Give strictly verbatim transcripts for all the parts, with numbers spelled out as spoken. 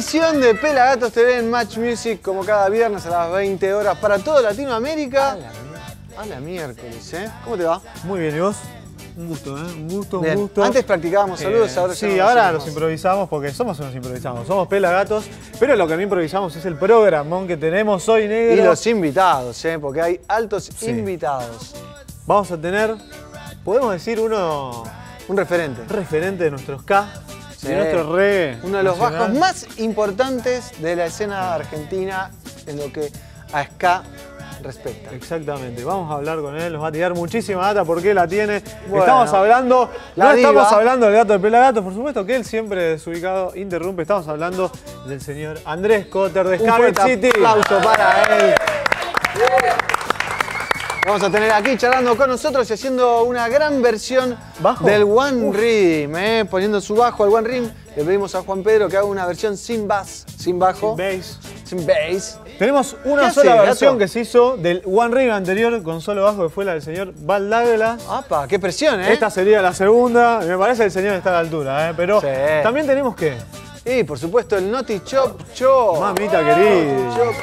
edición de Pelagatos T V en Match Music, como cada viernes a las veinte horas para toda Latinoamérica. A la, a la miércoles, ¿eh? ¿Cómo te va? Muy bien, ¿y vos? Un gusto, ¿eh? Un gusto, Bien. un gusto. Antes practicábamos saludos, eh, ahora sí, ya no ahora los los improvisamos porque somos unos improvisamos. Somos Pelagatos, pero lo que no improvisamos es el programón que tenemos hoy, negro. Y los invitados, ¿eh? Porque hay altos sí. invitados. Vamos a tener, podemos decir, uno... Un referente. Un referente de nuestros ska, sí. de nuestro reggae. Uno de los nacional. bajos más importantes de la escena argentina en lo que a ska respecta. Exactamente, vamos a hablar con él, nos va a tirar muchísima data porque la tiene. Bueno, estamos hablando, la no diva. estamos hablando del gato de Pelagatos, por supuesto que él siempre desubicado interrumpe, estamos hablando del señor Andrés Cotter de Ska City. Un aplauso para él. Vamos a tener aquí charlando con nosotros y haciendo una gran versión ¿Bajo? del One Uf. Rim, ¿eh? Poniendo su bajo al One Rim. Le pedimos a Juan Pedro que haga una versión sin bass, sin bajo. Sin bass. Sin bass. Tenemos una sola hace, versión gato? que se hizo del One Rim anterior con solo bajo, que fue la del señor Val Douglas. ¡Apa! ¡Qué presión, eh! Esta sería la segunda. Me parece que el señor está a la altura, ¿eh? Pero sí. también tenemos que... Y por supuesto el Naughty Chop Chop. Mamita querida. Chop.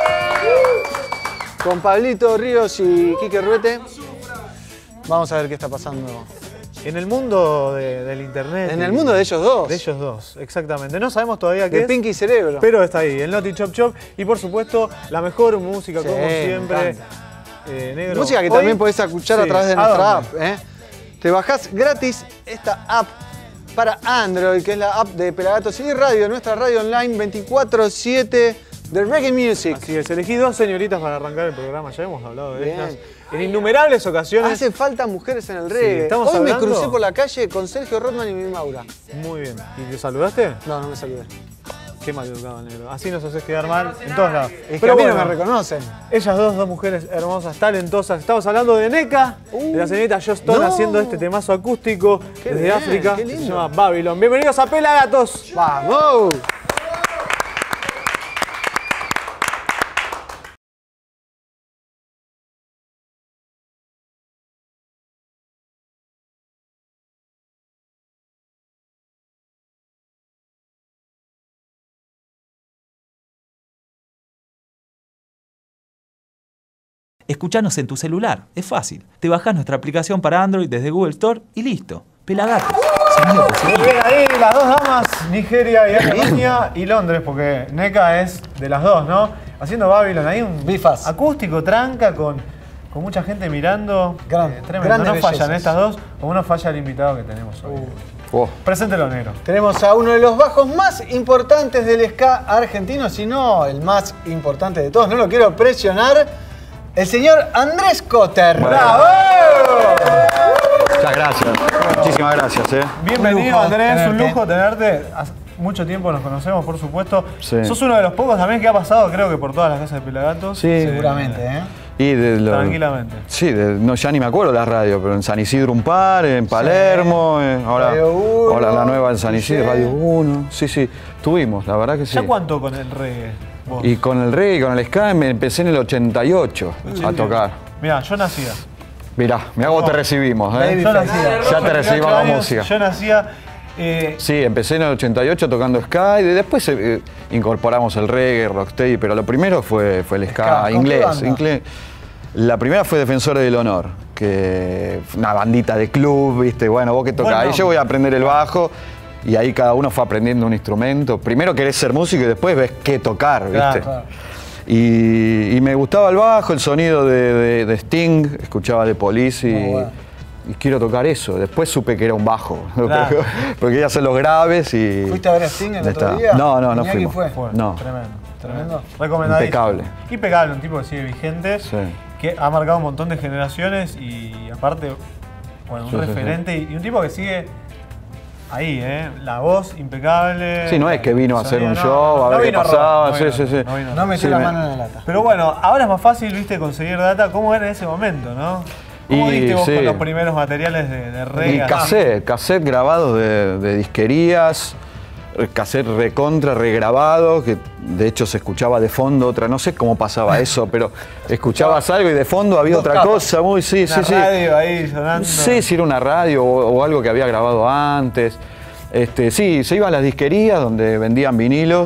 Con Pablito Ríos y Quique Ruete. Vamos a ver qué está pasando. En el mundo de, del internet. En el mundo de ellos dos. De ellos dos, exactamente. No sabemos todavía qué de es. Pinky Cerebro. Pero está ahí, el Naughty Chop Chop. Y por supuesto, la mejor música, sí, como siempre. Eh, negro. Música que Hoy, también podés escuchar sí, a través de nuestra app. ¿eh? Te bajás gratis esta app para Android, que es la app de Pelagatos y Radio, nuestra radio online veinticuatro siete de Reggae Music. Así es, elegí dos señoritas para arrancar el programa, ya hemos hablado de Bien. ellas en innumerables ocasiones. Hace falta mujeres en el reggae. Sí, estamos Hoy hablando... me crucé por la calle con Sergio Rodman y mi Maura. Muy bien. ¿Y te saludaste? No, no me saludé. Qué mal educado, negro. Así nos haces quedar mal en todos lados. Es que Pero a mí bueno, no me reconocen. Ellas dos, dos mujeres hermosas, talentosas. Estamos hablando de Neka, uh, de la señorita Joston, no. haciendo este temazo acústico qué desde bien, África. Qué lindo. Se llama Babylon. Bienvenidos a Pelagatos. ¡Vamos! Escuchanos en tu celular, es fácil. Te bajás nuestra aplicación para Android desde Google Store y listo. Pelagatos. Muy bien ahí, las dos damas, Nigeria y Alemania y Londres, porque Neka es de las dos, ¿no? Haciendo Babylon, ahí un bifas acústico, tranca, con, con mucha gente mirando. Gran, eh, tremendo, no fallan estas dos, como no falla el invitado que tenemos hoy. Uh. Oh. Preséntelo, negro. Tenemos a uno de los bajos más importantes del ska argentino, si no el más importante de todos, no lo quiero presionar. El señor Andrés Cotter. Bueno. ¡Bravo! Muchas gracias. Muchísimas gracias. Eh. Bienvenido, Andrés. Tenerte. Un lujo tenerte. Hace mucho tiempo nos conocemos, por supuesto. Sí. Sos uno de los pocos también que ha pasado, creo que por todas las casas de Pelagatos. Sí. Seguramente, ¿eh? Y de lo, Tranquilamente. Sí, de, no, ya ni me acuerdo la radio, pero en San Isidro un par, en Palermo, sí. eh, ahora, ahora la nueva en San Isidro, sí. Radio uno. Sí, sí, tuvimos, la verdad que sí. ¿Ya cuánto con el reggae? ¿Vos? Y con el reggae y con el ska me empecé en el ochenta y ocho sí, a tocar. Mirá, yo nacía. Mirá, mirá vos no. te recibimos, ¿eh? Yo nacía. Ya te recibimos la música. Yo nacía... Eh... Sí, empecé en el ochenta y ocho tocando ska y después eh, incorporamos el reggae, rocksteady, pero lo primero fue, fue el ska, ska inglés, inglés. La primera fue Defensores del Honor, que una bandita de club, ¿viste? Bueno, vos que tocás, bueno, ahí yo voy a aprender el bajo. Y ahí cada uno fue aprendiendo un instrumento. Primero querés ser músico y después ves qué tocar, ¿viste? Claro, claro. Y, y me gustaba el bajo, el sonido de, de, de Sting, escuchaba de Police y, bueno. y quiero tocar eso. Después supe que era un bajo, claro. porque quería hacer los graves y... ¿Fuiste a ver a Sting el otro día? No, no, no fuimos. Fue? Fue. No. Tremendo, tremendo. Recomendadísimo. Impecable. Impecable, un tipo que sigue vigente, sí. que ha marcado un montón de generaciones y aparte, bueno, un sí, referente sí, sí. y un tipo que sigue... Ahí, ¿eh? La voz impecable. Sí, no es que vino a hacer un no, show, no, a ver no qué pasaba. No, sí, sí, sí. no, no metió sí, la me... mano en la lata. Pero bueno, ahora es más fácil, viste, conseguir data. ¿Cómo era en ese momento, no? ¿Cómo y, diste vos sí. con los primeros materiales de, de reggae? Y cassette, cassette grabados de, de disquerías, cassette recontra, regrabado, que de hecho se escuchaba de fondo otra, no sé cómo pasaba eso, pero escuchabas algo y de fondo había otra capas. cosa, muy, sí, una sí, sí. radio ahí sonando. Sí, si era una radio o, o algo que había grabado antes. Este, sí, se iba a las disquerías donde vendían vinilos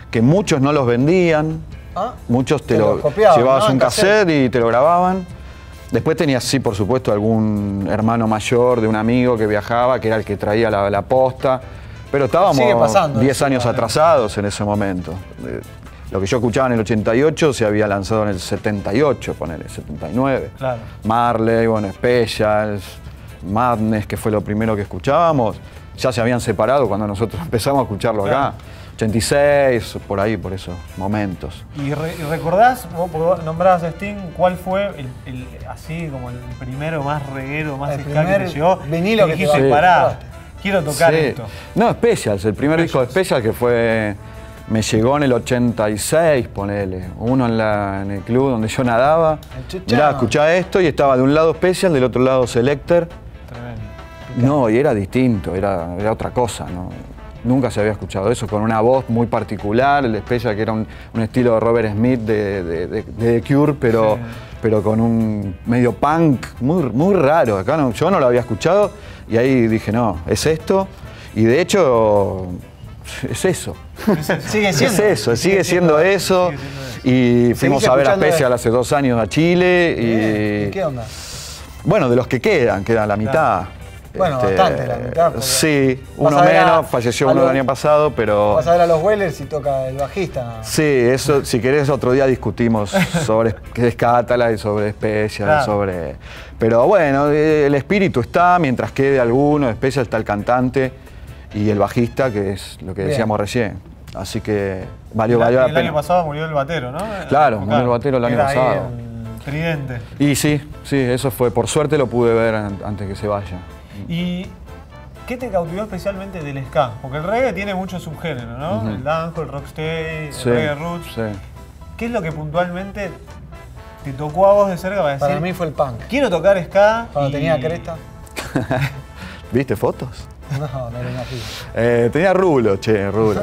que muchos no los vendían, ¿Ah? muchos te, te lo, lo copiaban, llevabas ¿no? un cassette y te lo grababan. Después tenías, sí, por supuesto, algún hermano mayor de un amigo que viajaba, que era el que traía la, la posta, pero estábamos diez años atrasados en ese momento. Lo que yo escuchaba en el ochenta y ocho se había lanzado en el setenta y ocho, ponele, setenta y nueve. Claro. Marley, bueno, Specials, Madness, que fue lo primero que escuchábamos, ya se habían separado cuando nosotros empezamos a escucharlo claro. acá. ochenta y seis, por ahí, por esos momentos. ¿Y, re, y recordás, vos, vos nombrabas a Sting, cuál fue el, el, así como el primero más reguero, más ska que te llegó? Vinilo que, que dijiste, sí. pará, quiero tocar sí. esto. No, Specials, el primer Specials. disco de Specials que fue... Me llegó en el ochenta y seis, ponele, uno en, la, en el club donde yo nadaba. Mirá, escuchaba esto y estaba de un lado Special, del otro lado Selector. Tremendo. No, y era distinto, era, era otra cosa, ¿no? Nunca se había escuchado eso, con una voz muy particular, el Special que era un, un estilo de Robert Smith de, de, de, de The Cure, pero, sí. pero con un medio punk muy, muy raro. Acá no, yo no lo había escuchado y ahí dije, no, es esto. Y de hecho... Es eso. Sigue siendo. Es eso, sigue, sigue siendo, siendo eso. Sigue siendo eso. Y fuimos a ver a Special hace dos años a Chile. Y... ¿Y qué onda? Bueno, de los que quedan, quedan la mitad. Bueno, este, bastante la mitad. Sí, uno menos, a, falleció uno los, el año pasado, pero... Vas a ver a los Wailers y toca el bajista. Sí, eso, si querés otro día discutimos sobre qué es Catalan y sobre Special, claro. sobre... Pero bueno, el espíritu está, mientras quede alguno, Special está el cantante y el bajista, que es lo que Bien. decíamos recién. Así que valió, valió la el pena. El año pasado murió el batero, ¿no? Claro, murió el batero el año Era pasado. Ahí el tridente. Y sí, sí, eso fue. Por suerte lo pude ver antes que se vaya. ¿Y qué te cautivó especialmente del ska? Porque el reggae tiene muchos subgéneros, ¿no? Uh-huh. El dancehall, el rocksteady, sí, el reggae roots. Sí. ¿Qué es lo que puntualmente te tocó a vos de cerca para decir? Para mí fue el punk. Quiero tocar ska. Cuando y... tenía cresta. ¿Viste fotos? No, no tenía así. Eh, tenía rulo, che, rulo.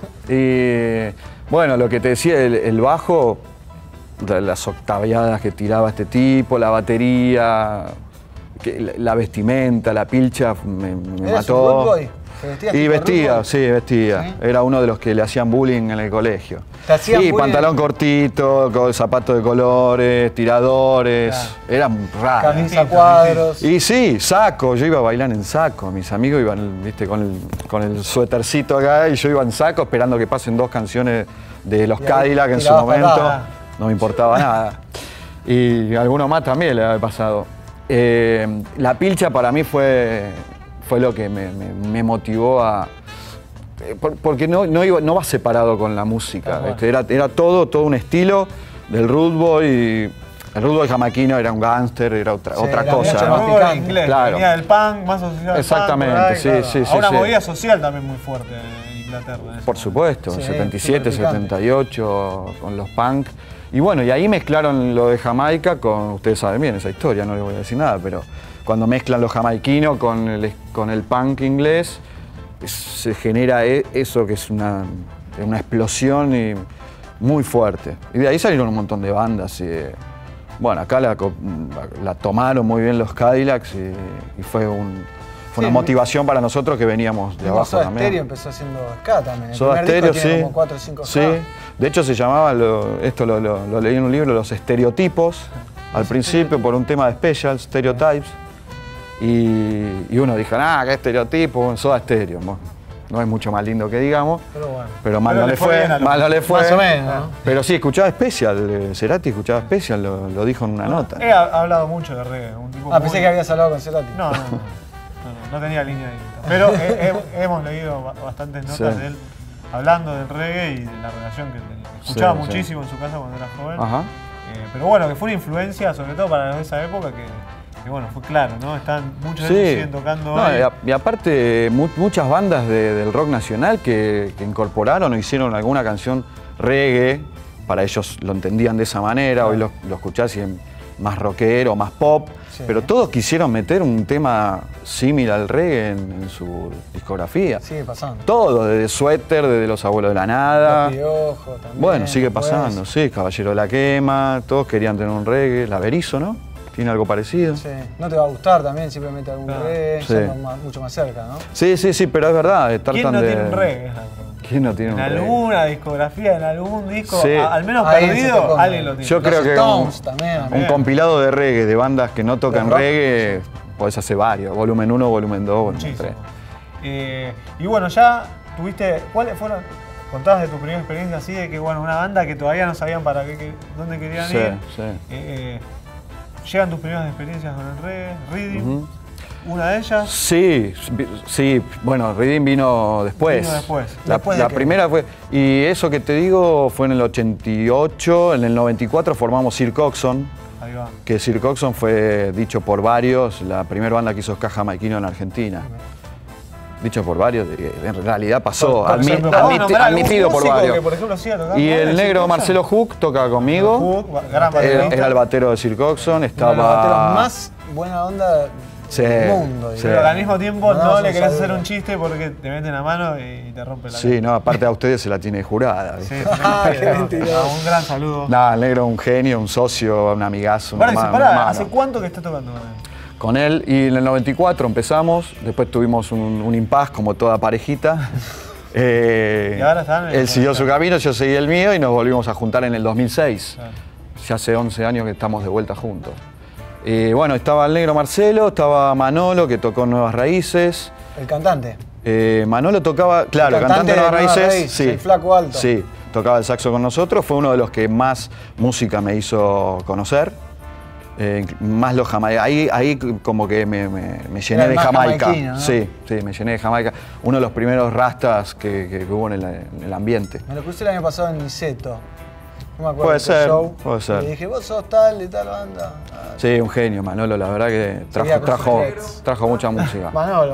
Y bueno, lo que te decía, el, el bajo, las octaveadas que tiraba este tipo, la batería, que, la, la vestimenta, la pilcha, me, me mató. Boy? Y vestía, sí, vestía. ¿Sí? Era uno de los que le hacían bullying en el colegio. ¿Te hacían sí, bullying? Pantalón cortito, con zapatos de colores, tiradores. Claro. Era raro. Camisa cuadros. Y sí, saco. Yo iba a bailar en saco. Mis amigos iban, viste, con el, con el suétercito acá y yo iba en saco esperando que pasen dos canciones de los Cadillac en su momento. Parada. No me importaba nada. Y alguno más también le había pasado. Eh, la pilcha para mí fue... fue lo que me, me, me motivó a... Porque no, no, iba, no va separado con la música. Ah, bueno. este, era, era todo, todo un estilo del Rude Boy. Y el Rude Boy jamaiquino era un gángster, era otra, sí, otra era cosa. ¿no? Más inglés, claro. Venía del punk, más asociado al Exactamente, punk, sí, claro. sí, sí. Ahora una sí. movida social también muy fuerte en Inglaterra. En Por supuesto, sí, setenta y siete, setenta y ocho, con los punk. Y bueno, y ahí mezclaron lo de Jamaica con... Ustedes saben bien esa historia, no les voy a decir nada, pero... Cuando mezclan los jamaiquinos con el, con el punk inglés, se genera eso que es una, una explosión y muy fuerte. Y de ahí salieron un montón de bandas. Y, bueno, acá la, la tomaron muy bien los Cadillacs y, y fue, un, fue sí, una motivación para nosotros que veníamos de abajo Soda también. Stereo empezó haciendo ska también. El Soda Stereo, sí. Tiene como cuatro o cinco sí. De hecho se llamaba, lo, esto lo, lo, lo leí en un libro, los estereotipos. Al principio por un tema de Special, Stereotypes. Y, y uno dijo, ah, qué estereotipo, Soda Stereo. No es mucho más lindo que digamos, pero, bueno. pero mal pero no le fue, fue mal no le fue. Más o menos, ¿no? Pero sí, escuchaba Special, Cerati escuchaba Special, lo, lo dijo en una no, nota. He hablado mucho de reggae. Un tipo ah, muy... pensé que habías hablado con Cerati. No, no, no, no, no, no tenía línea ahí. Pero he, he, hemos leído bastantes notas sí. de él hablando del reggae y de la relación que tenía. Escuchaba sí, muchísimo sí. en su casa cuando era joven. Ajá. Eh, pero bueno, que fue una influencia, sobre todo para los de esa época, que... Que bueno, fue claro, ¿no? Están muchos de ellos sí. siguen tocando no, hoy. Y, a, y aparte, mu muchas bandas de, del rock nacional que, que incorporaron o hicieron alguna canción reggae, para ellos lo entendían de esa manera, claro. Hoy lo, lo escuchás y es más rockero, más pop, sí. Pero todos quisieron meter un tema similar al reggae en, en su discografía. Sigue pasando. Todo, desde Suéter, desde Los Abuelos de la Nada. Los Piojos también. Bueno, sigue pasando, sí, Caballero de la Quema, todos querían tener un reggae, La Berizo, ¿no? ¿Tiene algo parecido? Sí. No te va a gustar también simplemente algún claro. reggae, sí. más, mucho más cerca, ¿no? Sí, sí, sí, pero es verdad. ¿Quién no de... tiene un reggae? ¿Quién no tiene en un reggae? alguna discografía, en algún disco, Sí. a, al menos Ahí perdido, alguien lo tiene. Yo Los creo que Stones un, también. un compilado de reggae, de bandas que no tocan rock, reggae, podés hacer varios. Volumen uno, volumen dos, volumen Muchísimo. tres. Eh, y bueno, ya tuviste, ¿cuáles fueron? Contabas de tu primera experiencia así, de que bueno, una banda que todavía no sabían para qué, que, dónde querían Sí, ir. sí. Eh, eh, ¿Llegan tus primeras experiencias con el reggae? ¿Reading? Ujú. ¿Una de ellas? Sí, vi- sí, bueno, Reading vino después. Vino después. La, ¿Después de la qué? primera fue, y eso que te digo fue en el ochenta y ocho, en el noventa y cuatro formamos Sir Coxsone, Ahí va. que Sir Coxsone fue, dicho por varios, la primera banda que hizo ska jamaiquino en Argentina. Dicho por varios, eh, en realidad pasó, Por- por admi- ejemplo, admiti- ¿podés nombrar algún admitido por músico varios. que, por ejemplo, siga tocando Y con el Sir negro Coxsone? Marcelo Hook toca conmigo. Hook, gran Era, baterista. era el batero de Sir Coxsone, Uno de los bateros estaba... más buena onda Sí, del mundo. sí. digamos. Pero al mismo tiempo No, no, no le querés sabe. hacer un chiste porque te meten la mano y te rompe la Sí, no, aparte a ustedes se la tiene jurada. Sí, ¿viste? Ah, qué no, mentiroso. no, un gran saludo. Nada, el negro un genio, un socio, un amigazo, un Pará, dice, hermano, pará, un hermano. ¿hace cuánto que estás tocando con él? Con él, y en el noventa y cuatro empezamos, después tuvimos un, un impas como toda parejita. Eh, Y ahora están en el él siguió su noventa. camino, yo seguí el mío y nos volvimos a juntar en el dos mil seis. Claro. Ya hace once años que estamos de vuelta juntos. Eh, bueno, estaba el negro Marcelo, estaba Manolo, que tocó Nuevas Raíces. El cantante. Eh, Manolo tocaba, claro, El el cantante cantante de Nuevas de Nuevas Raíces, Raíces, sí, el flaco alto. sí, tocaba el saxo con nosotros, fue uno de los que más música me hizo conocer, eh, más los Jamaica, ahí, ahí como que me, me- me llené Era el de más Jamaica, jamaiquino, ¿no? sí, sí, me llené de Jamaica, uno de los primeros rastas que, que- que hubo en el, en el ambiente. Me lo crucé el año pasado en Niceto. No me acuerdo Puede qué ser, show. puede ser. Y le dije, vos sos tal y tal banda. Ah, Sí, un genio, Manolo, la verdad que Seguía trajo, con sus trajo, tracks. trajo mucha música. Manolo.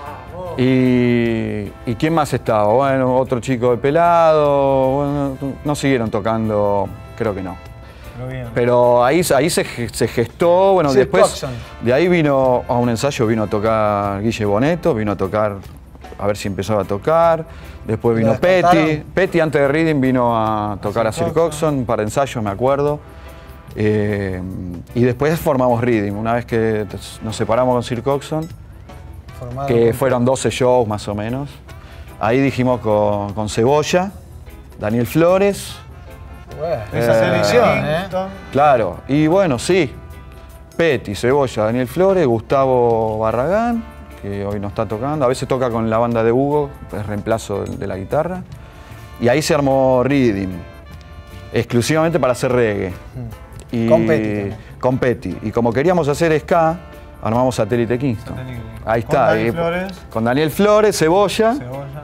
Y, ¿y quién más estaba? Bueno, otro chico de pelado, bueno, no siguieron tocando, creo que no. Pero bien. Pero ahí, ahí se, ge- se gestó, bueno, Sir después Coxsone. de ahí vino a un ensayo, vino a tocar Guille Boneto, vino a tocar, a ver si empezaba a tocar, después ¿Lo vino Petty, descartaron? Petty antes de Reading vino a tocar a Sir Sir Coxsone. Coxsone para ensayos, me acuerdo. Eh, y después formamos Reading, una vez que nos separamos con Sir Coxsone, Formado que con- fueron doce shows más o menos. Ahí dijimos con, con Cebolla, Daniel Flores, Bueno, Esa Eh, selección, ¿eh? ¿eh? claro, y bueno, sí, Petty, Cebolla, Daniel Flores, Gustavo Barragán, que hoy no está tocando, a veces toca con la banda de Hugo, es reemplazo de, de la guitarra, y ahí se armó Reading, exclusivamente para hacer reggae. Y, Con Petty también. con Petty. Y como queríamos hacer ska, armamos Satélite Kingston. Satélite. Ahí Con está. Daniel y- Flores. con Daniel Flores, Cebolla. Cebolla.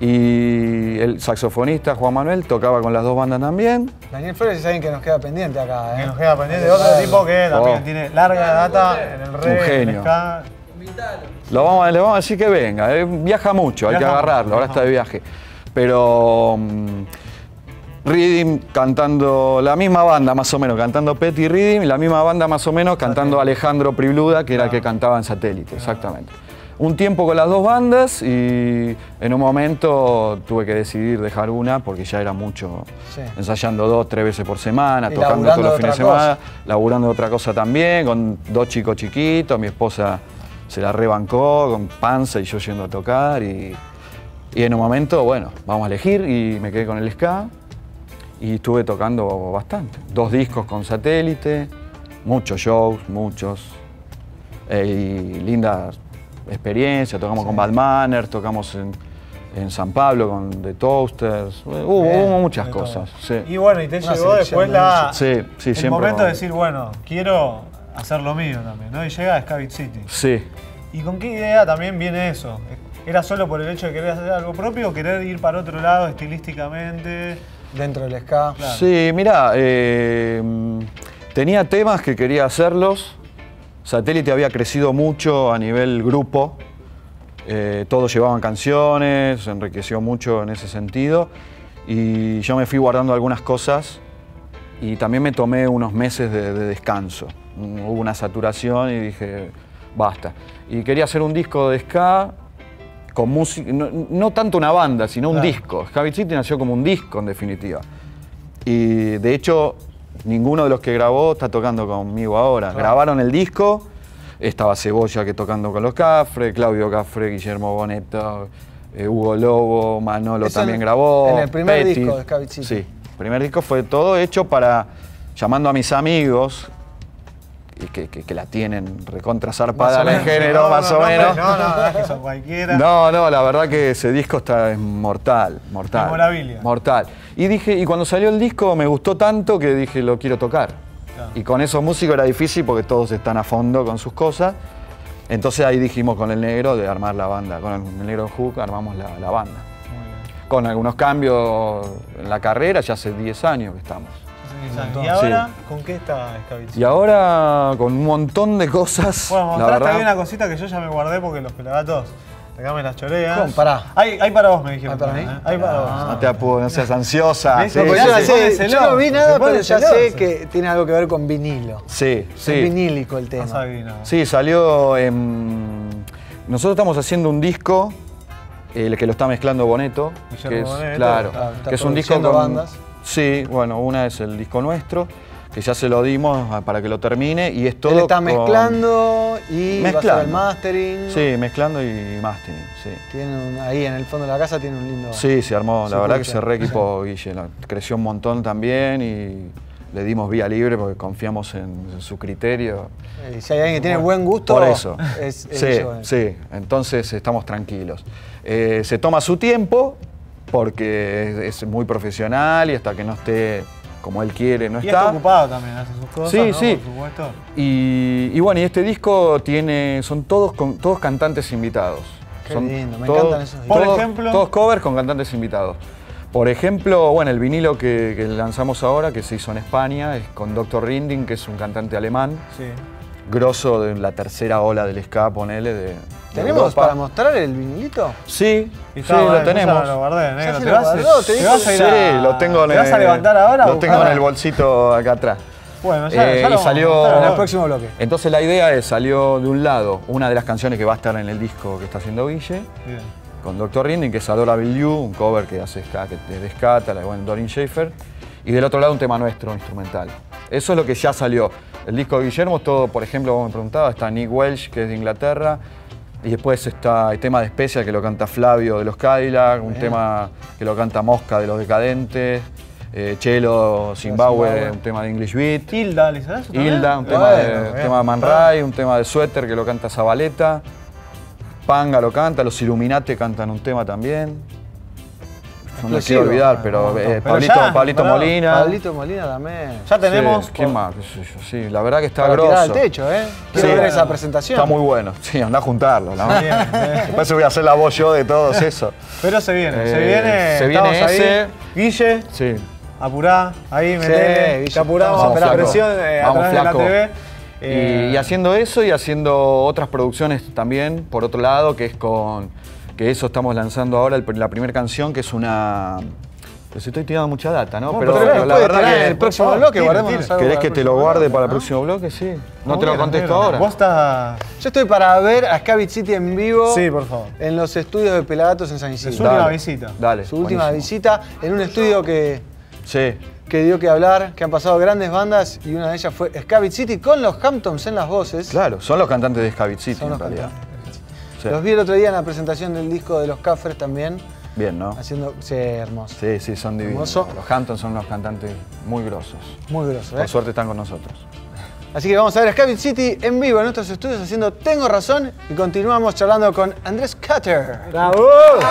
Y el saxofonista Juan Manuel tocaba con las dos bandas también. Daniel Flores es alguien que nos queda pendiente acá, ¿eh? Que nos queda pendiente de otro tipo que también Oh. tiene larga data en el reggae, en el genio. ska. Lo vamos, le vamos a decir que venga. eh, Viaja mucho, hay que Viaja agarrarlo. mucho, Ahora viaja está de viaje. Pero mm, Reading cantando la misma banda más o menos, cantando Petty y Reading, y la misma banda más o menos cantando Alejandro Pribluda, que era el que cantaba en Satélite, exactamente. Un tiempo con las dos bandas y en un momento tuve que decidir dejar una porque ya era mucho, Sí. ensayando dos, tres veces por semana, Y tocando laburando todos los de fines de otra semana, laburando de otra cosa también, con dos chicos chiquitos, mi esposa se la rebancó con panza y yo yendo a tocar y, y en un momento, bueno, vamos a elegir y me quedé con el ska y estuve tocando bastante. Dos discos con Satélite, muchos shows, muchos, eh, y lindas experiencias, tocamos con Bad Manners, tocamos en, en San Pablo con The Toasters, hubo, Bien, hubo muchas de cosas. Sí, Y bueno, y te Una llegó selección después de la, sí, sí, el siempre. momento de decir, bueno, quiero hacer lo mío también, ¿no? Y llega a Ska City. Sí. ¿Y con qué idea también viene eso? ¿Era solo por el hecho de querer hacer algo propio o querer ir para otro lado estilísticamente? Dentro del ska. Claro. Sí, mirá, eh, tenía temas que quería hacerlos. Satélite había crecido mucho a nivel grupo. Eh, todos llevaban canciones, se enriqueció mucho en ese sentido. Y yo me fui guardando algunas cosas y también me tomé unos meses de, de descanso. Mm, Hubo una saturación y dije, basta. Y quería hacer un disco de ska con música, no, no tanto una banda, sino un Claro. disco. Ska City nació como un disco en definitiva. Y de hecho, ninguno de los que grabó está tocando conmigo ahora. Grabaron el disco, estaba Cebolla que tocando con los Cafre, Claudio Cafre, Guillermo Boneto, eh, Hugo Lobo, Manolo Eso también en, grabó. En el primer Petty. disco de Scavit City. Sí, el primer disco fue todo hecho para, llamando a mis amigos, Que, que, que la tienen recontra zarpada en el género, no, más no, o no, menos. No, no, no, es que son cualquiera. No, no, la verdad que ese disco está es mortal, mortal. Memorabilia. Mortal. Y dije, y cuando salió el disco me gustó tanto que dije, lo quiero tocar. Claro. Y con esos músicos era difícil porque todos están a fondo con sus cosas. Entonces ahí dijimos con el negro de armar la banda, con el negro Hook armamos la, la banda. Muy bien. Con algunos cambios en la carrera, ya hace diez años que estamos. ¿Y ahora sí. con qué está Scavit City? Y ahora con un montón de cosas. Bueno, mostraste ahí una cosita que yo ya me guardé porque los pelagatos acá me las choreas. ¿Cómo? Pará. Hay, hay para vos, me dijeron. ¿Hay para mí? ¿eh? Hay para ah. vos. No te apures, no seas ansiosa. Sí, no, sí, yo, sé, yo no vi nada, pero ya sé que tiene algo que ver con vinilo. Sí, sí. Es vinílico el tema. No sí, salió en... Nosotros estamos haciendo un disco, el que lo está mezclando Boneto. Que es, Boneto, claro, está, está que es un disco con bandas. Sí, bueno, una es el disco nuestro, que ya se lo dimos para que lo termine y es todo. Él está con... mezclando y mezclando. va a hacer el mastering. Sí, mezclando y mastering, sí. Tiene un, ahí en el fondo de la casa tiene un lindo. Sí, se armó, se la verdad escucha. que se re equipó Guille, creció un montón también y le dimos vía libre porque confiamos en, en su criterio. Y si hay alguien que tiene buen gusto, por eso. Es, es sí, eso, sí, entonces estamos tranquilos. Eh, se toma su tiempo porque es, es muy profesional y hasta que no esté como él quiere, no y está. Y está ocupado también, hace sus cosas, sí, ¿no? sí. Por supuesto. Y, y bueno, y este disco tiene, son todos, con, todos cantantes invitados. Qué son lindo, me todos, encantan esos Por todos, ejemplo. Todos covers con cantantes invitados. Por ejemplo, bueno, el vinilo que, que lanzamos ahora, que se hizo en España, es con doctor Rinding, que es un cantante alemán. Sí. Grosso de la tercera ola del ska, ponele, de, de ¿Tenemos Europa. para mostrar el vinilito? Sí, Y sí, está, lo vale, tenemos. Lo guardé, negro. Ya se ¿Te lo vas, guardó, te te dijo. vas a ir Sí, a, lo tengo en ¿Te vas a el- levantar ahora? Lo o tengo en buscar? el bolsito acá atrás. Bueno, ya, Eh, ya y lo salió- vamos a mostrar En el ahora. próximo bloque. Entonces la idea es, salió de un lado una de las canciones que va a estar en el disco que está haciendo Guille, Bien. con doctor Rinding, que es Adorable You, un cover que hace ska, que es de ska, la bueno, Doreen Schaefer, y del otro lado un tema nuestro, instrumental. Eso es lo que ya salió. El disco de Guillermo es todo, por ejemplo, como me preguntaba, está Nick Welch, que es de Inglaterra, y después está el tema de Special, que lo canta Flavio de los Cadillac, un Bien. tema que lo canta Mosca de los Decadentes, eh, Chelo Zimbabue, Zimbabue. un tema de English Beat, Hilda, ¿le sabes? Hilda, un tema, Bueno, de, bien. tema de Man Ray, un tema de Suéter que lo canta Zabaleta, Panga lo canta, los Illuminati cantan un tema también. No me Explosivo. quiero olvidar, pero, Un montón. eh, Pero Pablito, ya, Pablito pará. Molina. Pablito Molina también. Ya tenemos. Sí, ¿quién por- más? ¿Qué sé yo? Sí, la verdad que está Para tirar al grosso. techo, ¿eh? Quiero Sí. ver esa presentación. Está muy bueno. Sí, andá a juntarlo. ¿no? Bien, bien. Después voy a hacer la voz yo de todos eso. Pero se viene, se Eh, viene. se viene estamos ese. Ahí. Guille, Sí. apurá, ahí Sí, metele, Guille, te apuramos, vamos, esperá flaco. presión eh, a Vamos, través flaco. de la T V. Y, Eh, y haciendo eso y haciendo otras producciones también, por otro lado, que es con. Que eso estamos lanzando ahora, el- la primera canción, que es una. Pues estoy tirando mucha data, ¿no? No, pero, pero pero la puede verdad tirar en que. el próximo por favor, bloque, tire, guardemos tire. algo ¿Querés para que el te lo próximo guarde bloque, para el ¿no? próximo bloque? Sí. No muy te lo bien, contesto negro. ahora. Vos estás. Yo estoy para ver a Scavit City en vivo Sí, por favor. en los estudios de Pelagatos en San Su Isidro. última Dale, visita. Dale. Su última buenísimo. visita en un estudio que, Sí. que dio que hablar, que han pasado grandes bandas y una de ellas fue Scavit City con los Hamptons en las voces. Claro, son los cantantes de Scavit City Son en los realidad. cantantes. Sí. Los vi el otro día en la presentación del disco de los Caffres también, Bien, ¿no? haciendo... Sí, hermoso. Sí, sí, son divinos. Hermoso. Los Hamptons son unos cantantes muy grosos. Muy grosso, ¿eh? Por suerte están con nosotros. Así que vamos a ver a Scavit City en vivo en nuestros estudios haciendo Tengo Razón y continuamos charlando con Andrés Cutter. ¡Bravo!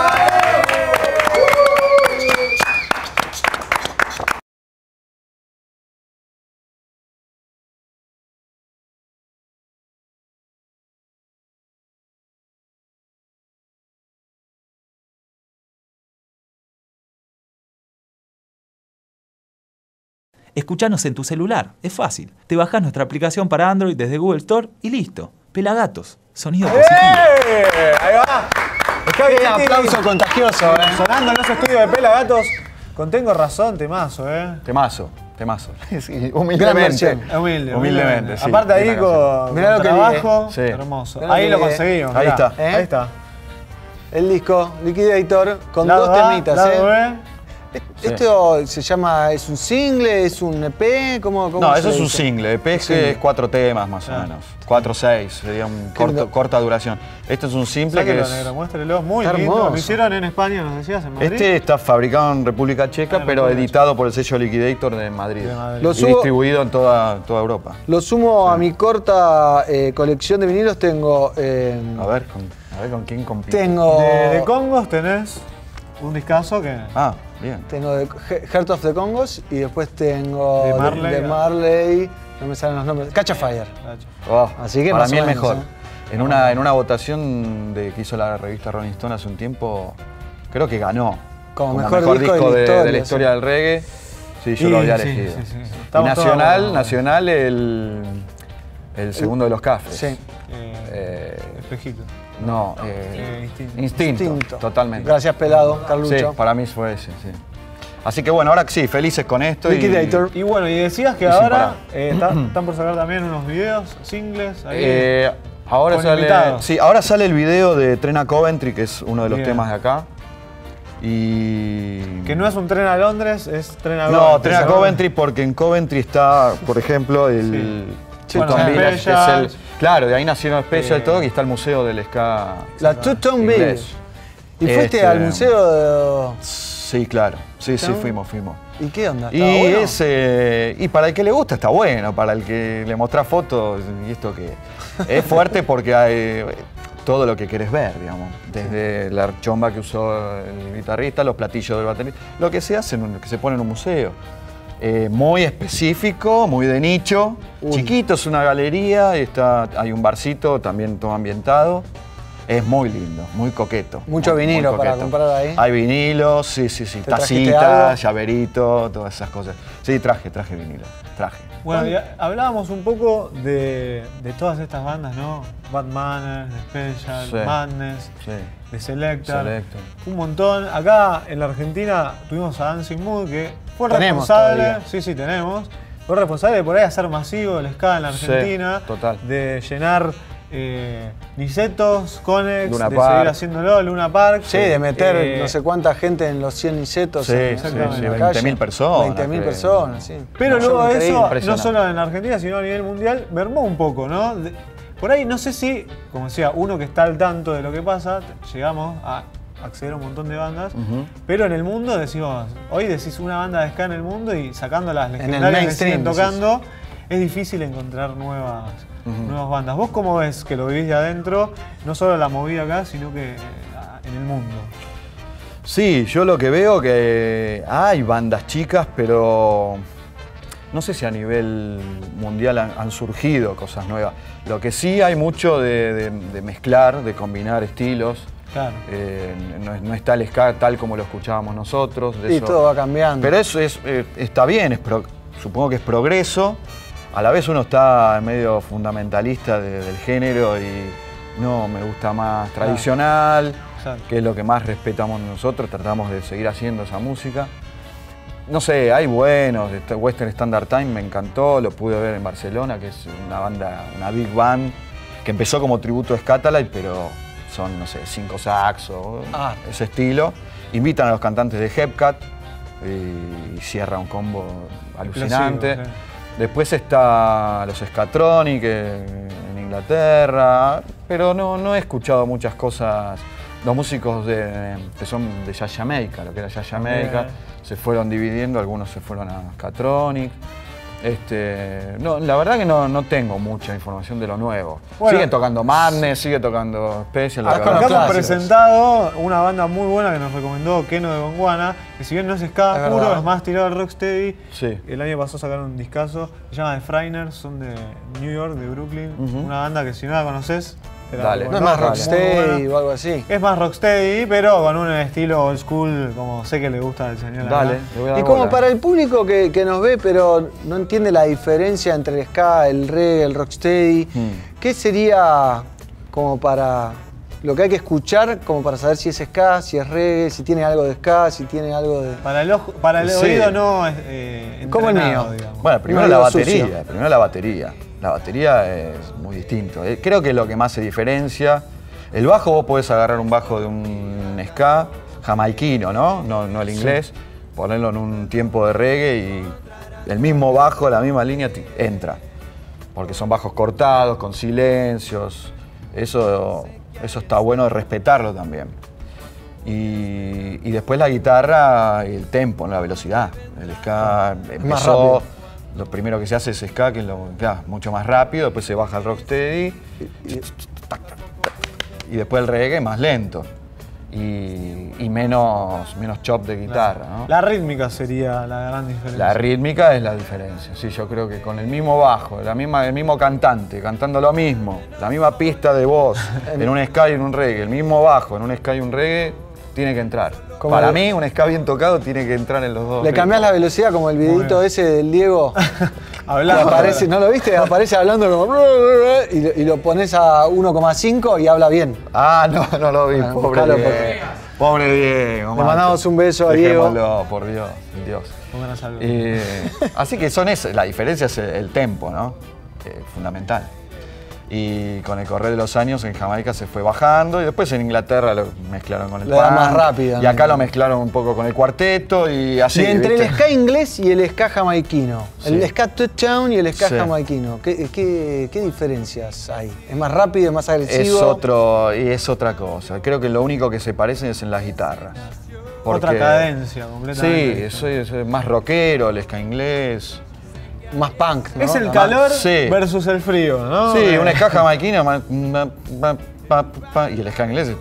Escuchanos en tu celular, es fácil. Te bajás nuestra aplicación para Android desde Google Store y listo. Pelagatos, sonido positivo. ¡Eh! Ahí va. Scavit Qué City, aplauso contagioso, ¿eh? sonando en los estudios de Pelagatos. Con Tengo Razón, temazo, ¿eh? Temazo, temazo. Sí, Gran humildemente. versión. Humilde, Humildemente, sí. Aparte ahí Buena con, canción. Mirá con lo que trabajo, Sí. hermoso. Mirá lo Ahí que lo ligue. conseguimos. Ahí mirá. está. ¿Eh? Ahí está. El disco Liquidator con Lado dos A, temitas, lado ¿eh? B. ¿Esto sí. se llama, es un single, es un E P? ¿Cómo, cómo no, se eso es un dice? single. E P es, es cuatro temas más ah. o menos. Cuatro o seis, sería un corto, corta duración. Esto es un simple que es... Negro, muéstrelo, muy lindo. Hermoso. Lo hicieron en España, nos decías, en Madrid. Este está fabricado en República Checa, ah, pero República editado Checa. por el sello Liquidator de Madrid. De Madrid. Lo y subo, distribuido en toda, toda Europa. Lo sumo sí. a mi corta eh, colección de vinilos. Tengo... Eh, a ver, con, a ver con quién compite. Tengo... De, de Congos tenés un discazo que... Ah, bien. Tengo de Heart of the Congos y después tengo de Marley. De, de Marley no me salen los nombres. Catch a Fire. Oh, Así que para más mí o el menos, mejor. ¿eh? En una, en una votación de, que hizo la revista Rolling Stone hace un tiempo, creo que ganó. Como, como mejor, mejor disco, disco de, de, la historia, de la historia sí. del reggae. Sí, yo sí, lo había sí, elegido. Sí, sí, sí. Y nacional, nacional el, el segundo de los cafés. Sí. Eh, eh, espejito. No, eh, eh, instinto. instinto. Instinto. Totalmente. Gracias, Pelado, Carlucho. Sí, para mí fue ese, sí. Así que bueno, ahora sí, felices con esto. Liquidator. Y, y bueno, y decías que y ahora eh, está, están por sacar también unos videos, singles. Ahí, eh, ahora sale, sí, ahora sale el video de Tren a Coventry, que es uno de los Bien. temas de acá. Y... Que no es un tren a Londres, es tren a No, Coventry. Tren a Coventry porque en Coventry está, por ejemplo, el... Sí. Bueno, Village, es el, claro, de ahí nacieron Special, eh, todo, y está el museo del ska. La Two-Tone Village. ¿Y fuiste este, al museo de...? Sí, claro. Sí, sí, fuimos, fuimos. ¿Y qué onda? Y, bueno? es, eh, y para el que le gusta está bueno, para el que le mostrás fotos, y esto que es fuerte porque hay todo lo que querés ver, digamos. Desde la chomba que usó el guitarrista, los platillos del baterista, lo que se hace, lo que se pone en un museo. Eh, muy específico, muy de nicho, Uy. chiquito, es una galería, está, hay un barcito también todo ambientado. Es muy lindo, muy coqueto. Mucho muy, vinilo muy para comprar ahí. Hay vinilos, sí, sí, sí. Tacitas, llaverito, todas esas cosas. Sí, traje, traje vinilo, traje. Bueno, ya hablábamos un poco de, de todas estas bandas, ¿no? Bad Manners, The Special, sí. Madness, sí. The Selector, Selector. Un montón. Acá en la Argentina tuvimos a Dancing Mood, que fue tenemos responsable. Todavía. Sí, sí, tenemos. Fue responsable de por ahí hacer masivo el ska en la Argentina. Sí, total. De llenar eh, Nicetos, Conex, Luna de Park. seguir haciéndolo, Luna Park. Sí, de meter eh, no sé cuánta gente en los cien Nicetos. Sí, en, sí, en sí, la veinte mil personas. veinte mil personas, sí. Pero no, luego eso, no solo en Argentina, sino a nivel mundial, mermó un poco, ¿no? De, por ahí no sé si, como decía, uno que está al tanto de lo que pasa, llegamos a acceder a un montón de bandas, uh-huh. pero en el mundo decimos, hoy decís una banda de ska en el mundo y sacando las legendarias que siguen tocando, decís. Es difícil encontrar nuevas, uh-huh. nuevas bandas. ¿Vos cómo ves que lo vivís de adentro, no solo la movida acá, sino que en el mundo? Sí, yo lo que veo que hay bandas chicas, pero no sé si a nivel mundial han, han surgido cosas nuevas. Lo que sí hay mucho de, de, de mezclar, de combinar estilos. Claro. Eh, no, no está el ska tal como lo escuchábamos nosotros. De y eso. todo va cambiando. Pero eso es, eh, está bien, es pro, supongo que es progreso. A la vez uno está medio fundamentalista de, del género y no, me gusta más tradicional, claro. que es lo que más respetamos nosotros, tratamos de seguir haciendo esa música. No sé, hay buenos, Western Standard Time me encantó, lo pude ver en Barcelona, que es una banda, una big band, que empezó como tributo a Scatalight, pero son, no sé, cinco saxos, ah. ese estilo. Invitan a los cantantes de Hepcat y cierra un combo alucinante. Sigo, sí. Después está los Skatronic en Inglaterra, pero no, no he escuchado muchas cosas. Los músicos de, que son de Jazz Jamaica, lo que era Jazz Jamaica, se fueron dividiendo, algunos se fueron a Skatronic. Este, no, la verdad que no, no tengo mucha información de lo nuevo. Bueno, siguen tocando Madness, sigue tocando Special. Acá hemos presentado una banda muy buena que nos recomendó Keno de Gondwana, que si bien no es ska es puro, verdad. Es más tirado al rocksteady. Sí. El año pasado sacaron un discazo, se llama The Frighteners, son de New York, de Brooklyn. Uh-huh. Una banda que si no la conoces, Dale. No es más rocksteady o algo así. Es más rocksteady, pero con un estilo old school, como sé que le gusta al señor. Dale. Y como bola. Para el público que, que nos ve, pero no entiende la diferencia entre el ska, el reggae, el rocksteady, hmm. ¿qué sería como para lo que hay que escuchar, como para saber si es ska, si es reggae, si tiene algo de ska, si tiene algo de... Para el, ojo, para el sí. oído no es eh, como el mío. Digamos. Bueno, primero la batería, sucio. primero la batería. La batería es muy distinto. Creo que es lo que más se diferencia. El bajo, vos podés agarrar un bajo de un ska jamaiquino, ¿no? No, no el inglés. Sí. ponerlo en un tiempo de reggae y el mismo bajo, la misma línea entra. Porque son bajos cortados, con silencios. Eso, eso está bueno de respetarlo también. Y, y después la guitarra y el tempo, la velocidad. El ska empezó, lo primero que se hace es ska, que es lo, ya, mucho más rápido, después se baja el rocksteady y, y después el reggae más lento. Y, y menos, menos chop de guitarra, ¿no? La rítmica sería la gran diferencia. La rítmica es la diferencia, sí, yo creo que con el mismo bajo, la misma, el mismo cantante, cantando lo mismo, la misma pista de voz, en un ska y en un reggae, el mismo bajo en un ska y un reggae, tiene que entrar. Para el... mí, un ska bien tocado tiene que entrar en los dos. Le cambiás la velocidad como el videito ese del Diego. Hablando, aparece, ¿no lo viste? Aparece hablando como... Y lo, y lo pones a uno coma cinco y habla bien. Ah, no, no lo vi, bueno, pobre Diego. Porque... Pobre Diego. Le mandamos un beso a Diego. Por Dios, Dios. Eh, así que son esas, la diferencia es el, el tempo, ¿no? Eh, fundamental. Y con el correr de los años en Jamaica se fue bajando y después en Inglaterra lo mezclaron con el punk. más rápida. Y acá lo mezclaron un poco con el cuarteto y así. Y entre ¿viste? el ska inglés y el ska jamaiquino. Sí. El ska touchdown y el ska sí. jamaiquino. ¿Qué, qué, ¿Qué diferencias hay? ¿Es más rápido, es más agresivo? Es otro, y es otra cosa. Creo que lo único que se parecen es en las guitarras. Porque, otra cadencia completamente. Sí, eso es, es más rockero, el ska inglés. Más punk, ¿no? Es el calor sí. versus el frío, ¿no? Sí, un ska jamaiquino y el ska inglés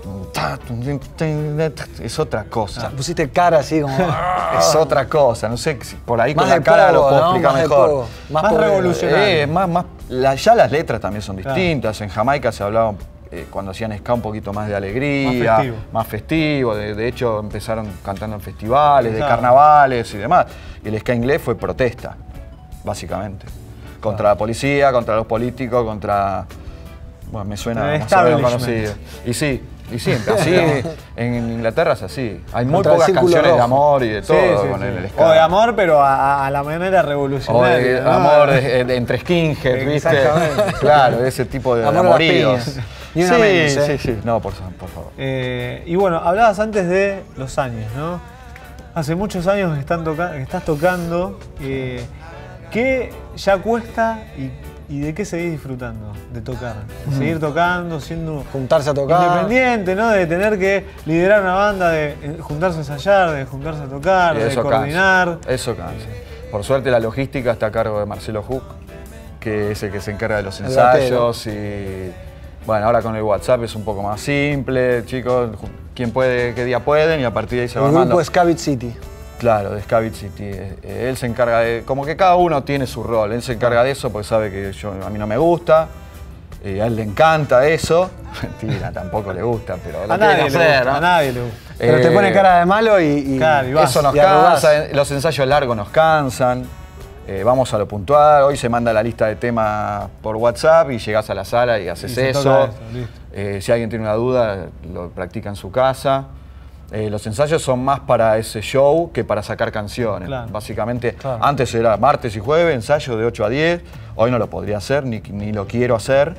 es otra cosa. Ah, pusiste cara así como... es otra cosa, no sé, por ahí más con la cara pogo, lo puedo ¿no? explicar más mejor. Más, más revolucionario. Eh, más, más, la, ya las letras también son distintas. Claro. En Jamaica se hablaba, eh, cuando hacían ska, un poquito más de alegría, más festivo. Más festivo. De, de hecho, empezaron cantando en festivales, claro. de carnavales y demás. Y el ska inglés fue protesta. Básicamente. Contra claro. la policía, contra los políticos, contra... Bueno, me suena más o menos conocido. Y sí, y sí, así en Inglaterra es así. Hay muy contra pocas canciones rojo. de amor y de todo sí, sí, con sí. el, el ska. O de amor, pero a, a la manera revolucionaria. O de, ¿no? amor de, de, entre skinheads, ¿viste? Claro, ese tipo de amor amoríos. Ni una sí, menos, ¿eh? sí, sí. No, por, por favor. Eh, y bueno, hablabas antes de los años, ¿no? Hace muchos años que, están toca que estás tocando. Eh, ¿Qué ya cuesta y, y de qué seguís disfrutando de tocar? De mm. seguir tocando, siendo juntarse a tocar. Independiente, ¿no? De tener que liderar una banda, de juntarse a ensayar, de juntarse a tocar, de coordinar. Cansa. Eso cansa. Por suerte la logística está a cargo de Marcelo Hook, que es el que se encarga de los ensayos y bueno, ahora con el WhatsApp es un poco más simple, chicos, quién puede, qué día pueden y a partir de ahí se va armando. El grupo Ska Beat City. Claro, de Ska Beat City. Él se encarga de... Como que cada uno tiene su rol. Él se encarga de eso porque sabe que yo, a mí no me gusta. Eh, a él le encanta eso. Mentira, tampoco le gusta, pero lo a tiene nadie que hacer, gusta, ¿no? A nadie le gusta. Pero eh, te pone cara de malo y... y claro, y vas, eso nos y cansa. Los ensayos largos nos cansan. Eh, vamos a lo puntual. Hoy se manda la lista de temas por WhatsApp y llegás a la sala y haces y eso. eso eh, si alguien tiene una duda, lo practica en su casa. Eh, los ensayos son más para ese show que para sacar canciones. Claro. Básicamente, claro. antes era martes y jueves, ensayo de ocho a diez. Hoy no lo podría hacer, ni, ni lo quiero hacer.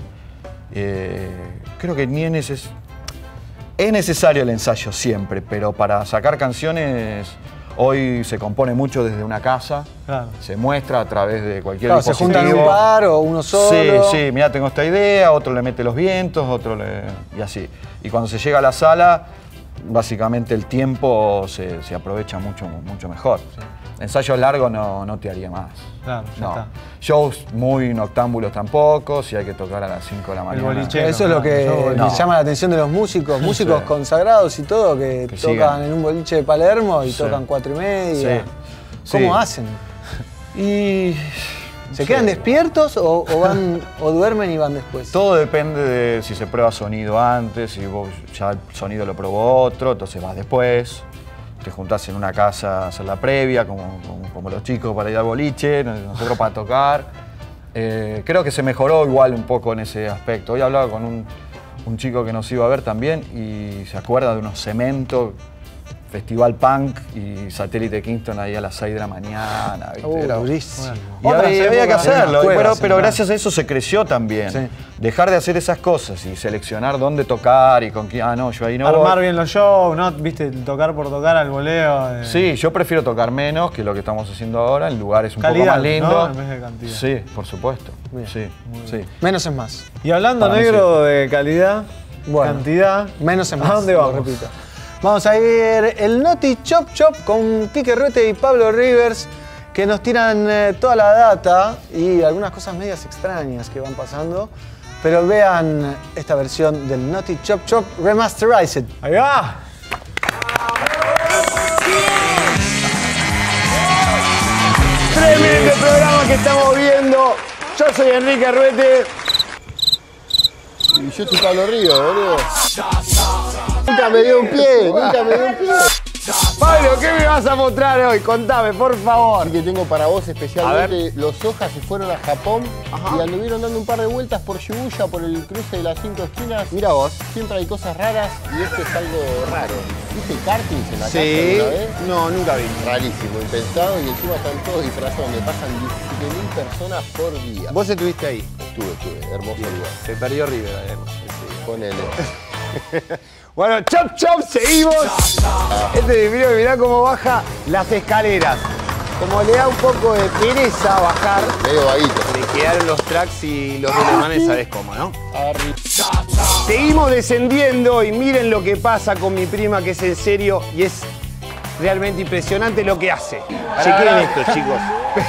Eh, creo que ni es, neces es necesario el ensayo siempre, pero para sacar canciones, hoy se compone mucho desde una casa. Claro. Se muestra a través de cualquier claro, dispositivo. Se juntan un par o uno solo. Sí, sí, mira, tengo esta idea, otro le mete los vientos, otro le... y así. Y cuando se llega a la sala, básicamente el tiempo se, se aprovecha mucho, mucho mejor. Sí. Ensayos largos no, no te haría más. Claro, ya no. está. Shows muy noctámbulos tampoco, si hay que tocar a las cinco de la mañana. Bolichero, eso es lo que no. llama la atención de los músicos, músicos sí. consagrados y todo, que, que tocan sigan. en un boliche de Palermo y sí. tocan cuatro y media. Sí. ¿Cómo sí. hacen? Y... ¿Se quedan sí. despiertos o, o, van, o duermen y van después? Todo depende de si se prueba sonido antes, si vos ya el sonido lo probó otro, entonces vas después. Te juntás en una casa a hacer la previa, como, como, como los chicos para ir al boliche, nosotros para tocar. Eh, creo que se mejoró igual un poco en ese aspecto. Hoy hablaba con un, un chico que nos iba a ver también y se acuerda de unos cementos Festival Punk y Satélite Kingston ahí a las seis de la mañana. ¿viste? Uh, Era durísimo. Y había, había que hacerlo, juegas, pero, sí, pero claro. gracias a eso se creció también. Sí. Dejar de hacer esas cosas y seleccionar dónde tocar y con quién. Ah, no, yo ahí no Armar voy. bien los shows, ¿no? Viste, tocar por tocar al voleo. De... Sí, yo prefiero tocar menos que lo que estamos haciendo ahora, en lugares un Calidad, poco más lindos. ¿no? En vez de cantidad. Sí, por supuesto. Bien. Sí, sí. Menos es más. Y hablando, Para mí negro, de calidad, Bueno, cantidad, menos es más. ¿a dónde lo vamos? repito. Vamos a ir el Naughty Chop Chop con Quique Ruete y Pablo Rivers, que nos tiran eh, toda la data y algunas cosas medias extrañas que van pasando. Pero vean esta versión del Naughty Chop Chop Remasterized. Ahí va. Tremendo programa que estamos viendo. Yo soy Enrique Ruete. Y yo soy Pablo Ríos, boludo. Nunca me dio un pie, nunca me dio un pie. Pablo, ¿qué me vas a mostrar hoy? Contame, por favor. Así que tengo para vos especialmente, los Hojas se fueron a Japón. Ajá. Y anduvieron dando un par de vueltas por Shibuya, por el cruce de las cinco esquinas. Mira vos, siempre hay cosas raras y esto es algo raro. ¿Viste kartings en la Sí. calle alguna vez? No, nunca vi. Rarísimo, impensado, y encima están todos disfrazados, donde pasan diecisiete mil personas por día. Vos estuviste ahí. Estuve, estuve, hermoso lugar. Se perdió River, además. Ponele. Bueno, chop chop, seguimos. Este video, mirá cómo baja las escaleras. Como le da un poco de pereza bajar, Medio vaguito. le quedaron los tracks y los alemanes, ¿sabés cómo, no? Arri. Seguimos descendiendo y miren lo que pasa con mi prima, que es en serio y es realmente impresionante lo que hace. Chequen esto, chicos.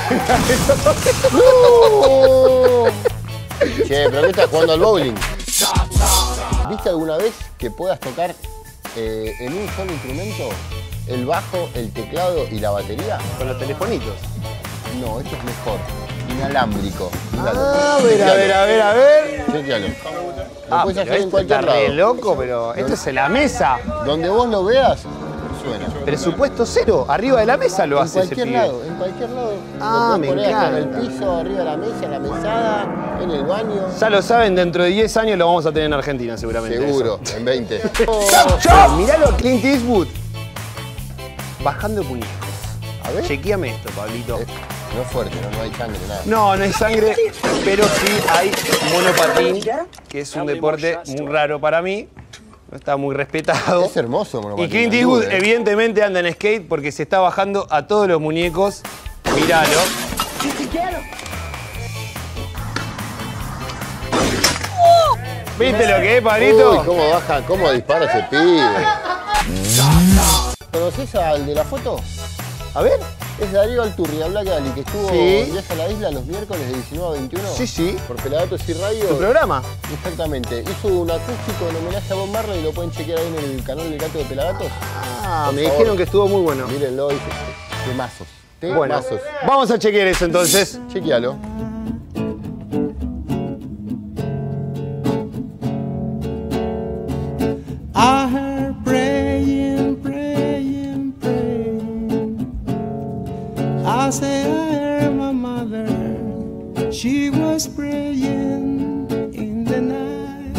Che, pero ¿qué estás jugando al bowling? ¿Viste alguna vez que puedas tocar eh, en un solo instrumento el bajo, el teclado y la batería? Con los telefonitos. No, esto es mejor. Inalámbrico. Ah, a ver, a ver, a ver, a ver. Chequealo. Lo Ah, puedes pero hacer en esto cualquier está re lado. loco, pero esto es en la mesa. Donde vos lo veas, suena. Presupuesto cero. Arriba de la mesa lo En hace ese cualquier pibe. lado, en cualquier lado. Ah, Lo me podés poner hasta en encanta. el piso, arriba de la mesa, en la mesada, en el baño. Ya lo saben, dentro de diez años lo vamos a tener en Argentina seguramente. Seguro, en veinte. ¡Chop, chop! Miralo a Clint Eastwood. Bajando puñetes. A ver. Chequeame esto, Pablito. Eh, No es fuerte, no, no hay sangre, nada. No, no hay sangre, pero sí hay monopatín, que es un deporte muy raro para mí. No está muy respetado. Es hermoso el monopatín. Y Clint no Eastwood dudes. evidentemente anda en skate porque se está bajando a todos los muñecos. Míralo. ¿Viste lo que es, Pablito? Uy, cómo baja, cómo dispara ese pibe. ¿Conoces al de la foto? A ver. Es Darío Alturri, Black Ali, que estuvo Sí. en Viaje a la Isla los miércoles de diecinueve a veintiuno. Sí, sí. Por Pelagatos y Radio. ¿Tu programa? Exactamente. Hizo un acústico en homenaje a Bob Marley y lo pueden chequear ahí en el canal del Gato de Pelagatos. Ah, Por me favor. dijeron que estuvo muy bueno. Mírenlo y temazos. Bueno, Temazos. vamos a chequear eso entonces. Chequealo. I heard praying, praying, praying. I say I heard my mother. She was praying in the night.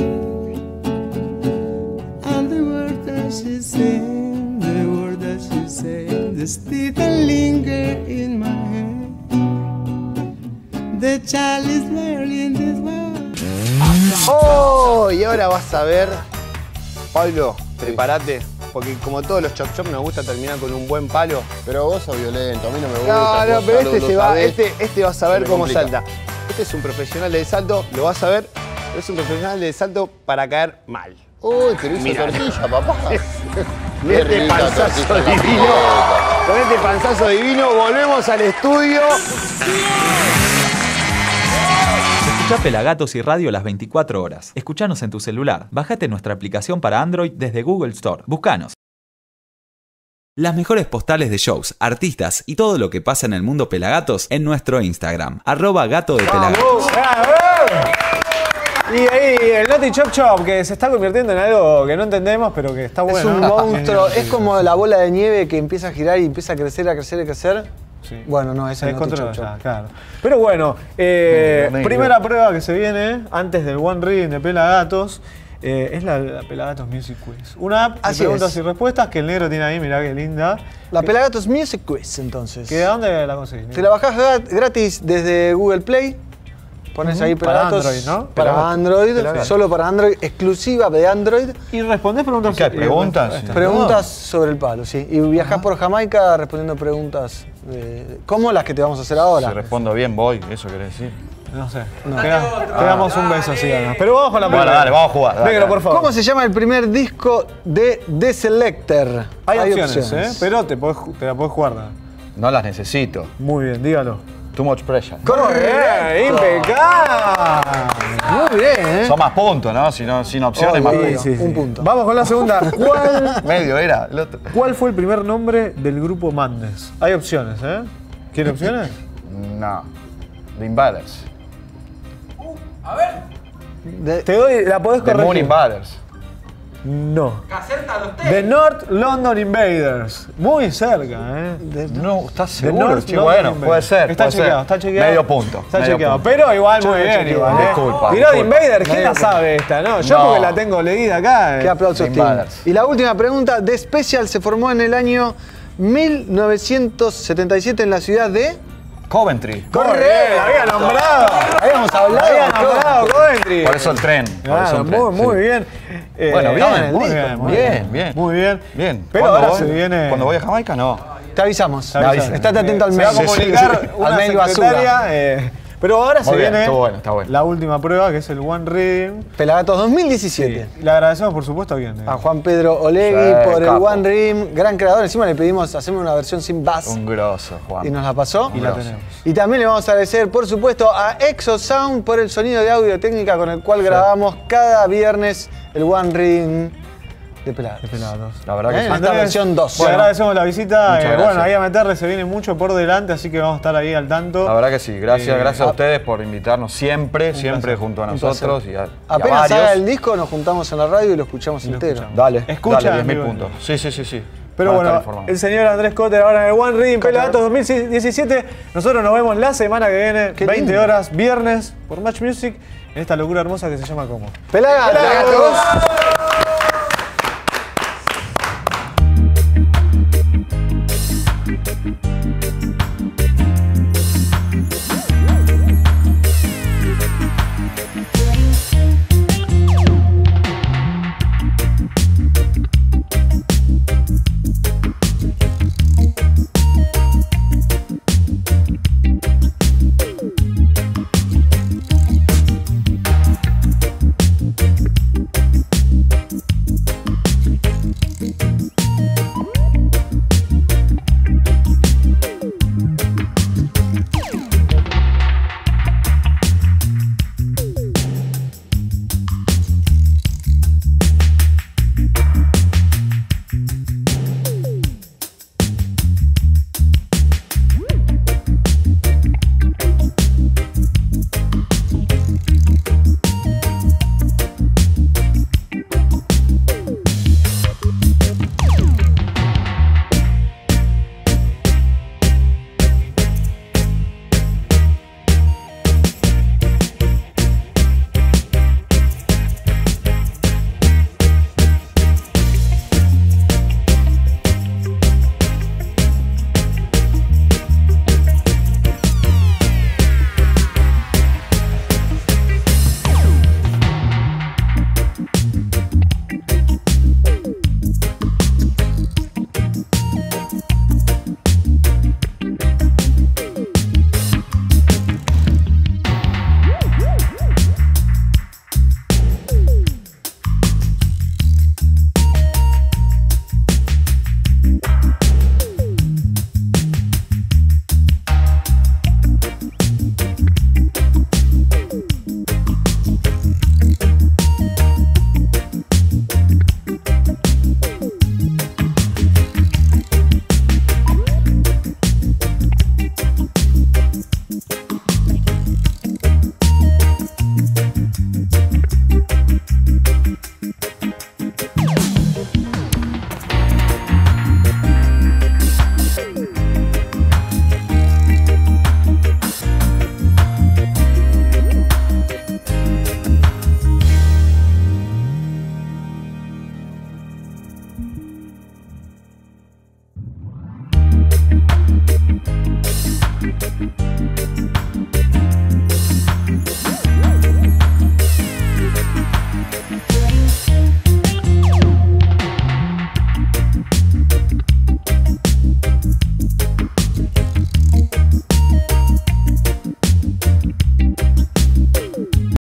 And the word that she said, the word that she said, the still linger in my head. The child is learning this word. Oh, y ahora vas a ver, Pablo, prepárate, porque como todos los chop chop nos gusta terminar con un buen palo. Pero vos sos violento, a mí no me gusta. No, no, vos pero lo- este lo se va, sabés. este, este vas a ver Se me cómo complica. salta. Este es un profesional del salto, lo vas a ver, pero es un profesional del salto para caer mal. Uy, pero hizo Mira. tortilla, papá. Con este rica panzazo tortilla en la divino, pelota. con este panzazo divino, volvemos al estudio. Escuchá Pelagatos y Radio las veinticuatro horas. Escuchanos en tu celular. Bájate nuestra aplicación para Android desde Google Store. Buscanos. Las mejores postales de shows, artistas y todo lo que pasa en el mundo Pelagatos en nuestro Instagram. Arroba Gato de Pelagatos. Y ahí el Naughty Chop Chop, que se está convirtiendo en algo que no entendemos, pero que está bueno. Es un ¿no? monstruo, es como la bola de nieve que empieza a girar y empieza a crecer, a crecer, a crecer. Sí. Bueno, no, ese Se es el Naughty descontrola Chop Chop. ya, claro. Pero bueno, eh, Negro, negro. primera prueba que se viene antes del One Reading de Pelagatos. Eh, es la, la Pelagatos Music Quiz. Una app de Así preguntas es. y respuestas que el negro tiene ahí, mirá qué linda. La Pelagatos Music Quiz, entonces. ¿Que ¿De dónde la conseguís? Te la bajás gratis desde Google Play. Pones uh-huh. ahí Pelagatos. Para Android, ¿no? Para Pelagatos. Android, Pelagatos. Solo para Android, exclusiva de Android. Y respondés preguntas. ¿Qué? ¿Preguntas? Preguntas sobre el palo, sí. Y viajás uh-huh. por Jamaica respondiendo preguntas de, como las que te vamos a hacer ahora. Si respondo bien, voy, eso querés decir. No sé. No. Te, te damos un beso si ganas. Pero vamos con la pregunta. Bueno, dale, vamos a jugar. Dale, Negro, dale. por favor. ¿Cómo se llama el primer disco de The Selecter? Hay, Hay opciones, opciones, ¿eh? Pero te, podés, te la podés jugar. No las necesito. Muy bien, dígalo. Too much pressure. ¡Correcto! ¡Impecable! Muy bien, ¿eh? Son más puntos, ¿no? Si no sin opciones, oh, más sí, puntos. sí, sí. Un punto. Vamos con la segunda. ¿Cuál? Medio era el otro. ¿Cuál fue el primer nombre del grupo Madness? Hay opciones, ¿eh? ¿Quiere opciones? No. The Invaders. A ver. De, Te doy, la podés corregir. The Moon Invaders. No. The North London Invaders. Muy cerca, ¿eh? De, no, ¿estás seguro? Sí, bueno, puede ser. Está puede chequeado, ser. está chequeado. Medio punto. Está medio chequeado. Punto. Pero igual, muy bien, chequeado. igual. ¿eh? Disculpa. Tiró de Invader, ¿quién la sabe esta, no? Yo no. porque la tengo leída acá. Qué aplausos tiene. Y la última pregunta. The Special se formó en el año mil novecientos setenta y siete en la ciudad de... Coventry. Correcto, había nombrado. Habíamos hablado. Había nombrado Coventry. Por eso el tren. Claro, eso el tren, muy, muy sí. bien. Eh, bueno, bien, muy bien, bien, muy bien, bien, bien. Muy bien. Bien. Pero ahora voy, se viene. Cuando voy a Jamaica, no. Te avisamos. Te avisamos. Estate atento al se mail. va a comunicar sí, sí. una al mail secretaria. Eh, pero ahora muy se bien, viene está bueno, está bueno. la última prueba, que es el One Ring. Pelagatos dos mil diecisiete. Sí. Le agradecemos, por supuesto, a quién. A Juan Pedro Olegui sí, por capo. el One Ring. Gran creador. Encima le pedimos hacerme una versión sin bass. Un grosso, Juan. Y nos la pasó. Y la tenemos. Y también le vamos a agradecer, por supuesto, a Exosound por el sonido de audio técnica con el cual sí. grabamos cada viernes el One Ring de Pelagatos. De Pelagatos. La verdad que ¿Eh? sí. En esta versión dos. Te agradecemos la visita. Eh, gracias. bueno, ahí a meterle se viene mucho por delante, así que vamos a estar ahí al tanto. La verdad que sí. Gracias, Eh, gracias a, a ustedes por invitarnos siempre, siempre placer. junto a nosotros. Y a, y Apenas a varios. haga el disco, nos juntamos en la radio y lo escuchamos Y lo entero. escuchamos. Dale, Escucha, dale, diez mil amigo. puntos. Sí, sí, sí, sí. Pero bueno, el señor Andrés Cotter ahora en el One Ring Pelagatos dos mil diecisiete. Nosotros nos vemos la semana que viene, Qué veinte lindo. horas, viernes, por Match Music, en esta locura hermosa que se llama ¿cómo? Pelagatos.